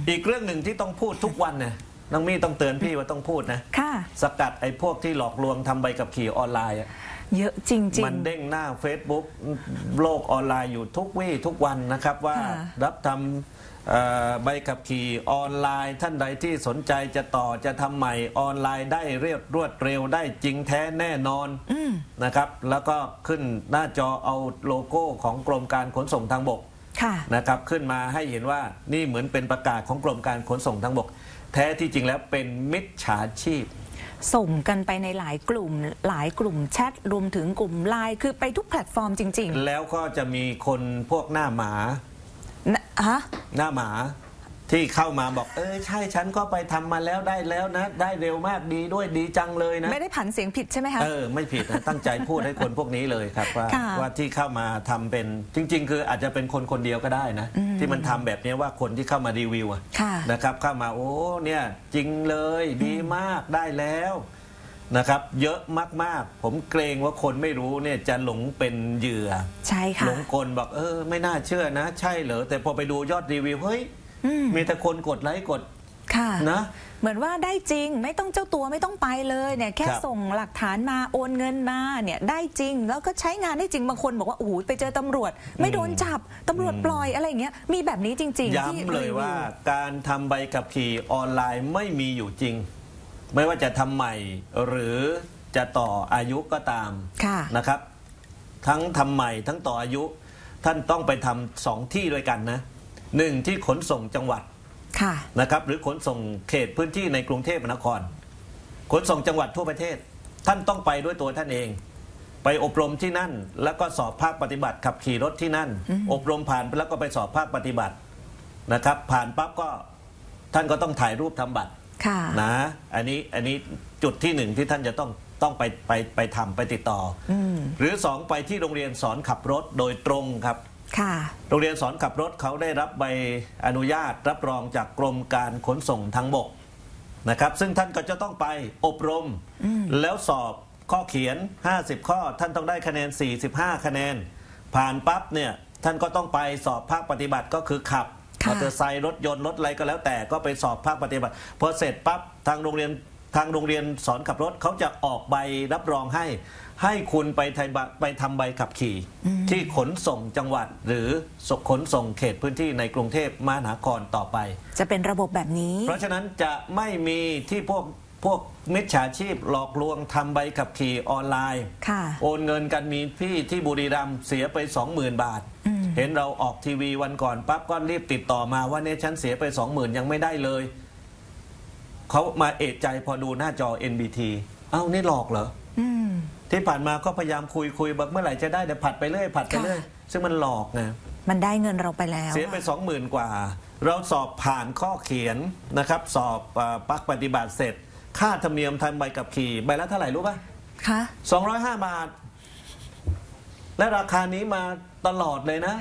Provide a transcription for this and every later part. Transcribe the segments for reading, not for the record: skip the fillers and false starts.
อีกเรื่องหนึ่งที่ต้องพูดทุกวันเนี่ยน้องมี่ต้องเตือนพี่ว่าต้องพูดนะค่ะสกัดไอ้พวกที่หลอกลวงทำใบขับขี่ออนไลน์เยอะจริงๆมันเด้งหน้า Facebook โลกออนไลน์อยู่ทุกวี่ทุกวันนะครับว่ารับทำใบขับขี่ออนไลน์ท่านใดที่สนใจจะต่อจะทำใหม่ออนไลน์ได้รวดเร็วได้จริงแท้แน่นอนนะครับแล้วก็ขึ้นหน้าจอเอาโลโก้ของกรมการขนส่งทางบกนะครับขึ้นมาให้เห็นว่านี่เหมือนเป็นประกาศของกรมการขนส่งทางบกแท้ที่จริงแล้วเป็นมิจฉาชีพส่งกันไปในหลายกลุ่มแชทรวมถึงกลุ่มไลน์คือไปทุกแพลตฟอร์มจริงๆแล้วก็จะมีคนพวกหน้าหมาหน้าหมาที่เข้ามาบอกใช่ฉันก็ไปทำมาแล้วได้แล้วนะได้เร็วมากดีด้วยดีจังเลยนะไม่ได้ผันเสียงผิดใช่ไหมคะไม่ผิดนะตั้งใจพูดให้คนพวกนี้เลยครับว่าที่เข้ามาทำเป็นจริงๆคืออาจจะเป็นคนเดียวก็ได้นะที่มันทำแบบนี้ว่าคนที่เข้ามารีวิวนะครับเข้ามาโอ้เนี่ยจริงเลยดีมากได้แล้วนะครับเยอะมากๆผมเกรงว่าคนไม่รู้เนี่ยจะหลงเป็นเหยื่อใช่ค่ะหลงกลบอกไม่น่าเชื่อนะใช่เหรอแต่พอไปดูยอดรีวิวเฮ้ยมีแต่คนกดไลค์กดนะเหมือนว่าได้จริงไม่ต้องเจ้าตัวไม่ต้องไปเลยเนี่ยแค่ส่งหลักฐานมาโอนเงินมาเนี่ยได้จริงแล้วก็ใช้งานได้จริงบางคนบอกว่าโอ้โหไปเจอตำรวจไม่โดนจับตำรวจปล่อยอะไรอย่างเงี้ยมีแบบนี้จริงๆย้ำเลยว่าการทำใบขับขี่ออนไลน์ไม่มีอยู่จริงไม่ว่าจะทำใหม่หรือจะต่ออายุก็ตามนะครับทั้งทำใหม่ทั้งต่ออายุท่านต้องไปทำ2ที่ด้วยกันนะ1ที่ขนส่งจังหวัดนะครับหรือขนส่งเขตพื้นที่ในกรุงเทพมหานครขนส่งจังหวัดทั่วประเทศท่านต้องไปด้วยตัวท่านเองไปอบรมที่นั่นแล้วก็สอบภาคปฏิบัติขับขี่รถที่นั่นอบรมผ่านแล้วก็ไปสอบภาคปฏิบัตินะครับผ่านปั๊บก็ท่านก็ต้องถ่ายรูปทำบัตรนะอันนี้จุดที่1ที่ท่านจะต้องไปทำไปติดต่อหรือ2ไปที่โรงเรียนสอนขับรถโดยตรงครับโรงเรียนสอนขับรถเขาได้รับใบอนุญาตรับรองจากกรมการขนส่งทางบกนะครับซึ่งท่านก็จะต้องไปอบรมแล้วสอบข้อเขียน50ข้อท่านต้องได้คะแนน45คะแนนผ่านปั๊บเนี่ยท่านก็ต้องไปสอบภาคปฏิบัติก็คือขับมอเตอร์ไซค์รถยนต์รถอะไรก็แล้วแต่ก็ไปสอบภาคปฏิบัติพอเสร็จปั๊บทางโรงเรียนสอนขับรถเขาจะออกใบรับรองให้คุณไปทำใบขับขี่ที่ขนส่งจังหวัดหรือขนส่งเขตพื้นที่ในกรุงเทพมหานครต่อไปจะเป็นระบบแบบนี้เพราะฉะนั้นจะไม่มีที่พวกมิจฉาชีพหลอกลวงทำใบขับขี่ออนไลน์โอนเงินกันมีพี่ที่บุรีรัมย์เสียไป 20,000 บาทเห็นเราออกทีวีวันก่อนปั๊บก็รีบติดต่อมาว่าเนี่ยฉันเสียไป 20,000ยังไม่ได้เลยเขามาเอะใจพอดูหน้าจอ NBT นี่หลอกเหรอที่ผ่านมาก็พยายามคุยแบบเมื่อไหร่จะได้เดี๋ยวผัดไปเรื่อยซึ่งมันหลอกไงมันได้เงินเราไปแล้วเสียไป 20,000 กว่าเราสอบผ่านข้อเขียนนะครับสอบปักปฏิบัติเสร็จค่าธรรมเนียมทำใบขับขี่ใบละเท่าไหร่รู้ป่ะคะ 205 บาทและราคานี้มาตลอดเลยนะ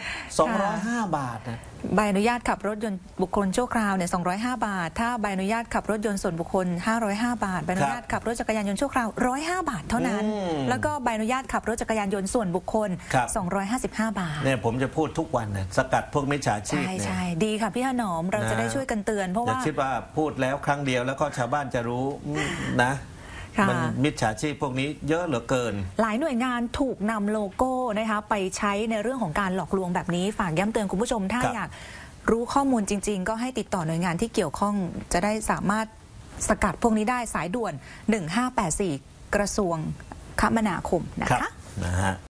205 บาทนะใบอนุญาตขับรถยนต์บุคคลชั่วคราวเนี่ย205 บาทถ้าใบอนุญาตขับรถยนต์ส่วนบุคคล505 บาทใบอนุญาตขับรถจักรยานยนต์ชั่วคราว105 บาทเท่านั้นแล้วก็ใบอนุญาตขับรถจักรยานยนต์ส่วนบุคคล255 บาทเนี่ยผมจะพูดทุกวันนะสกัดพวกมิจฉาชีพใช่ดีค่ะพี่ถนอมเราจะได้ช่วยกันเตือนเพราะว่าคิดว่าพูดแล้วครั้งเดียวแล้วก็ชาวบ้านจะรู้นะมันมิจฉาชีพพวกนี้เยอะเหลือเกินหลายหน่วยงานถูกนำโลโก้นะคะไปใช้ในเรื่องของการหลอกลวงแบบนี้ฝากย้ำเตือนคุณผู้ชมถ้าอยากรู้ข้อมูลจริงๆก็ให้ติดต่อหน่วยงานที่เกี่ยวข้องจะได้สามารถสกัดพวกนี้ได้สายด่วน1584กระทรวงคมนาคมนะคะ